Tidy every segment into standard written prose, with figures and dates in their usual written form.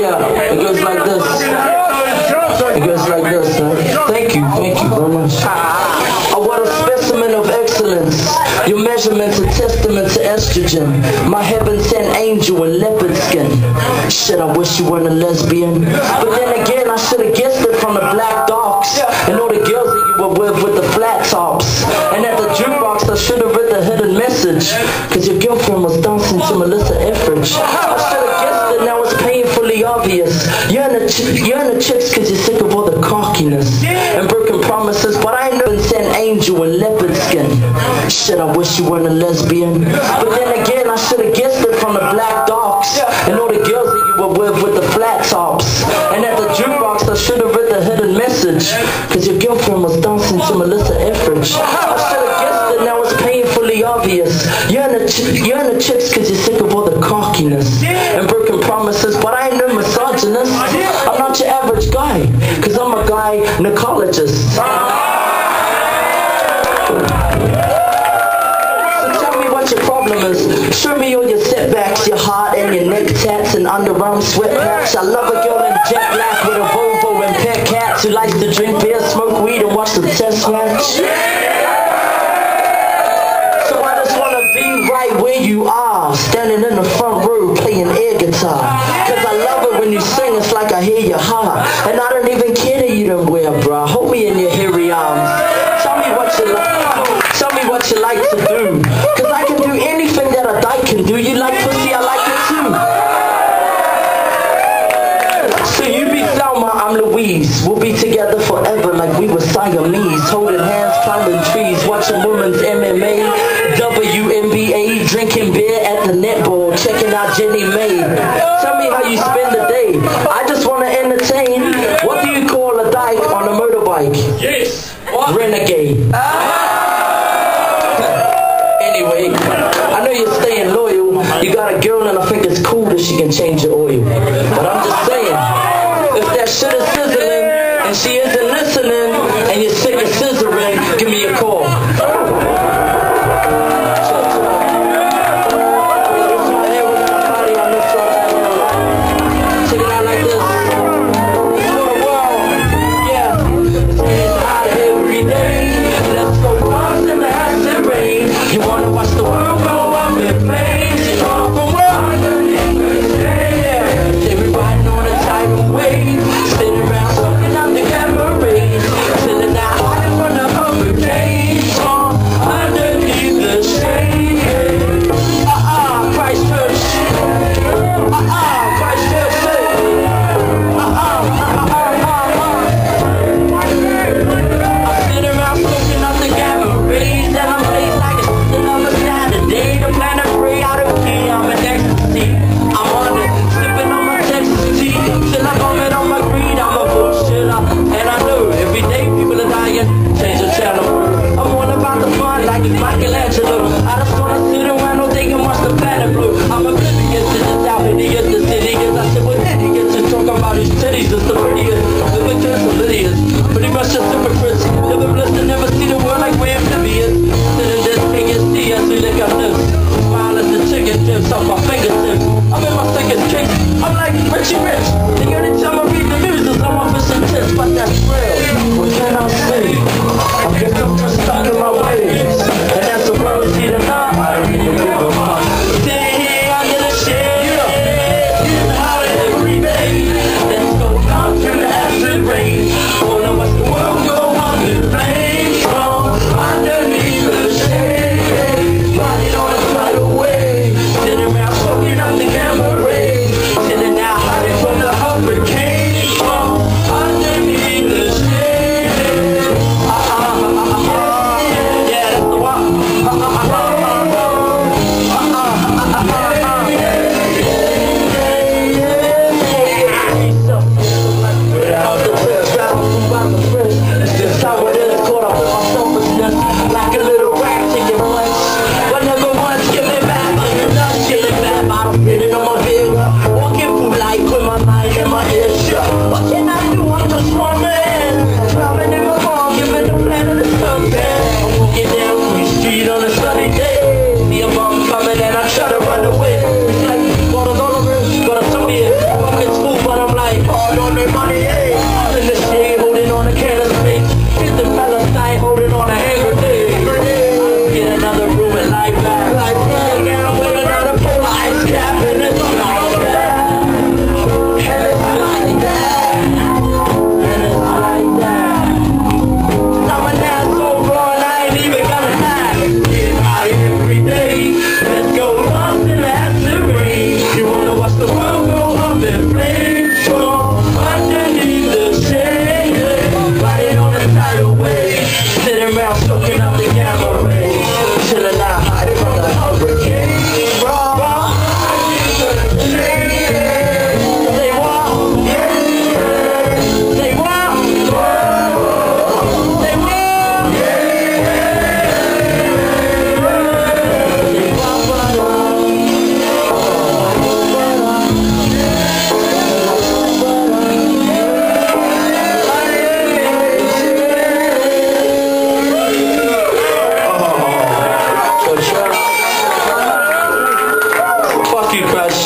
Yeah, it goes like this. It goes like this, Thank you very much. Oh, what a specimen of excellence. Your measurement's a testament to estrogen. My heaven-sent angel in leopard skin. Shit, I wish you weren't a lesbian. But then again, I should have guessed it from the black dogs and all the girls that you were with the flat tops. And at the jukebox, I should have read the hidden message, cause your girlfriend was dancing to Melissa Etheridge. I should have guessed it, now it's painfully obvious. You're in the chicks cause you're sick of all the cockiness and broken promises, but I ain't never sent angel in leopard skin. Shit, I wish you weren't a lesbian. But then again, I should have guessed it from the black dogs and all the girls that you were with the flat tops. And at the jukebox, I should have read the hidden message, cause your girlfriend was dancing to Melissa Etheridge. I should have guessed it, now it's painfully obvious. You're in the chicks cause you're sick of all the cockiness and broken promises, but I ain't no misogynist. I'm not your average guy, cause I'm a gynecologist. Your problem is, show me all your setbacks, your heart and your neck tats and underarm sweat patch. I love a girl in jet black with a Volvo and pet cats who likes to drink beer, smoke weed and watch the test match. So I just wanna be right where you are, standing in the front row playing air guitar. Cause I love it when you sing, it's like I hear your heart. And I don't even care that you don't wear a bra. Hold me in your hairy arms. Tell me what you like. Tell me what you like to do, cause I can do anything that a dyke can do. You like pussy, I like it too. So you be Thelma, I'm Louise. We'll be together forever like we were Siamese, holding hands, climbing trees, watching women's MMA, WNBA, drinking beer at the netball, checking out Jenny May. Tell me how you spend the day. I just want to entertain. What do you call a dyke on a motorbike? Yes. Renegade. Anyway, I know you're staying loyal. You got a girl and I think it's cool that she can change your oil. But I'm just saying, if that shit is sizzling and she isn't listening and you're sick of scissoring, give me a call. Check it out like this. For the world, yeah. It's getting hot every day. Let's go cross in the acid rain. You wanna watch the world go up in flames? You know the world they be riding on a tidal wave, spinning around, walking out the cabaret, feeling that hot in front of hungry days.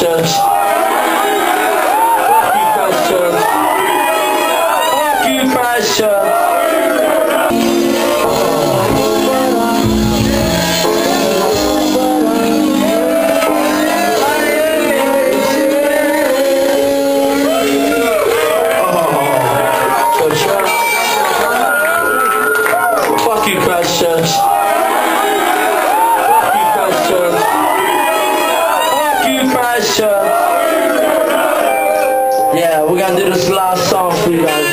Christchurch. Fuck you, Christchurch. Fuck you, Christchurch. Fuck you, Christchurch. Fuck you, Christchurch. Fuck you, Christchurch. Yeah, we're gonna do this last song for you guys.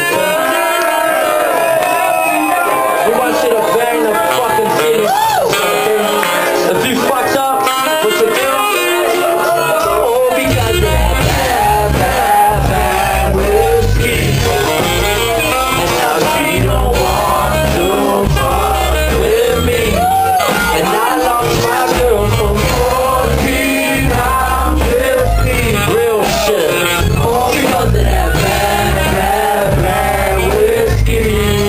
We want you to bang the fucking city. If you fucked up, what you do? Oh, because of that bad whiskey. And now she don't want to fuck with me. And I lost my girl for 14 pounds 50. Real shit. All because of that bad whiskey.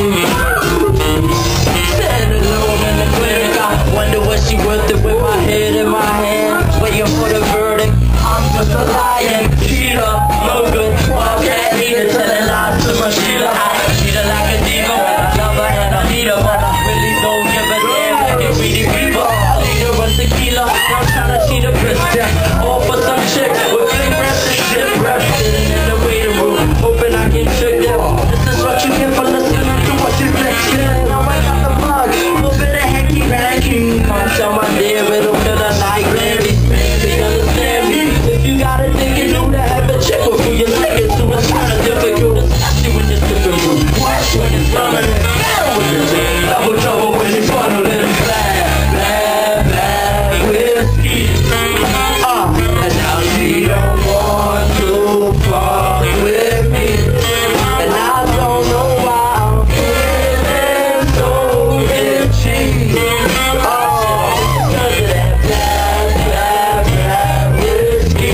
Standing alone in the clinic, I wonder what she worth it with my head in my hand, waiting for the verdict. I'm just a lying cheater, no good, wildcat eater, telling lies to my Sheila. I treat her like a diva, when I love her and I need her, but I really don't give a damn like a greedy people. I need her with tequila, I'm trying to cheat a Christian, all for some chick with big breasts and shit breasts, sitting in the waiting room, hoping I can trick them. This is what you get for listening to what you fixing. Now I got the bug, little bit of hanky panky. Come tell my dear riddle to the night, Larry. They understand me. If you got a thing you do to have a chick before you lick it, so it's kinda difficult, especially when you're sipping blue. When it's running it, double trouble when you funnel it. Bad whiskey. And now she don't want to fuck with me. And I don't know why I'm feeling so itchy. Because of that bad whiskey.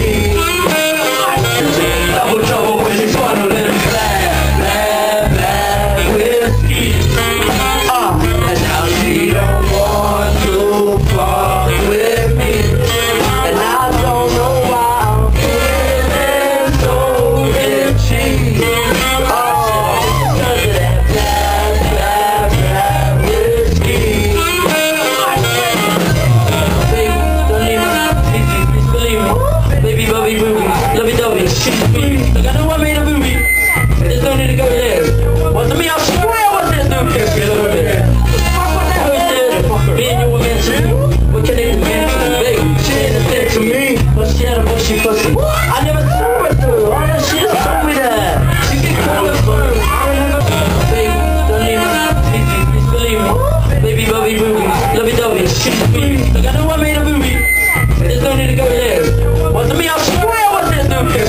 Double trouble when you funnel it. Bad whiskey. And now she don't want to fuck with me. And I don't know why I'm feeling so itchy. Because of that bad whiskey. Baby, don't leave me. Please believe me. Baby, bubby, booby, lovey-dovey, she's me. Look, I know I made a movie. There's no need to go there. Well, to me, I'll swear what this dude can feel over there. Fuck what that hood did. Me and you were meant to be. What can they do, man? Baby, she ain't a thing to me. But she had a bushy pussy. I never saw it through. All that shit told me that. You can call it fun. Baby, don't leave me. Please believe me. Baby, bubby, booby, lovey-dovey, she's me. Look, I know I made a movie. There's no need to go there. Well, to me, I'll swear what this dude can